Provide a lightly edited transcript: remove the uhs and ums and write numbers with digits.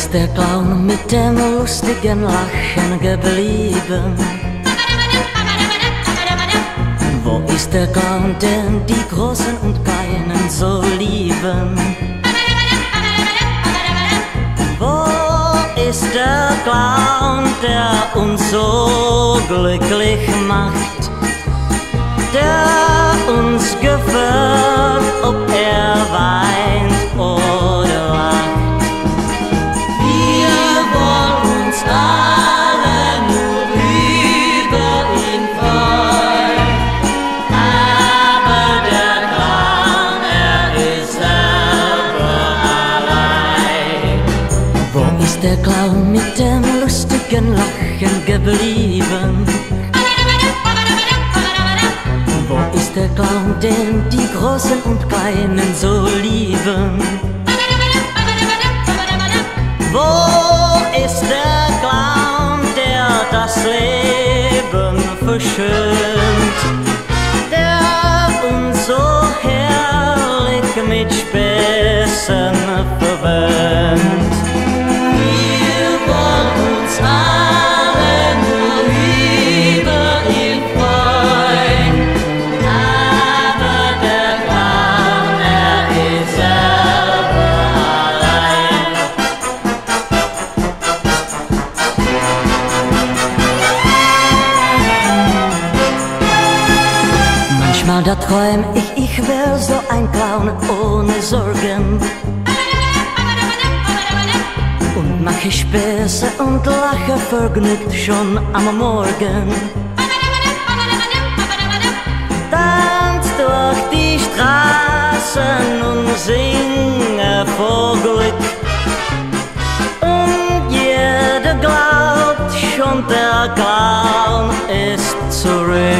ist der Clown mit dem lustigen Lachen geblieben? Wo ist der Clown, den die Großen und Kleinen so lieben? Wo ist der Clown, der uns so glücklich macht? Der uns gefällt, ob er weint oder lacht. Wir wollen uns alle nur über ihn freuen, aber der Clown, er ist selber allein. Wo ist der Clown mit dem lustigen Lachen geblieben? Wo ist der Clown, den die Großen und Kleinen so lieben? Wo ist der Clown, der das Leben verschönt, der uns so herrlich mit Späßen verwöhnt? Wir wollen uns alle nur über ihn freuen, aber der Clown, er ist selber allein. Manchmal da träum ich wär so ein Clown ohne Sorgen und mache Späße und lache vergnügt schon am Morgen. Tanz durch die Straßen und singe vor Glück, und jeder glaubt schon, der Clown ist zurück.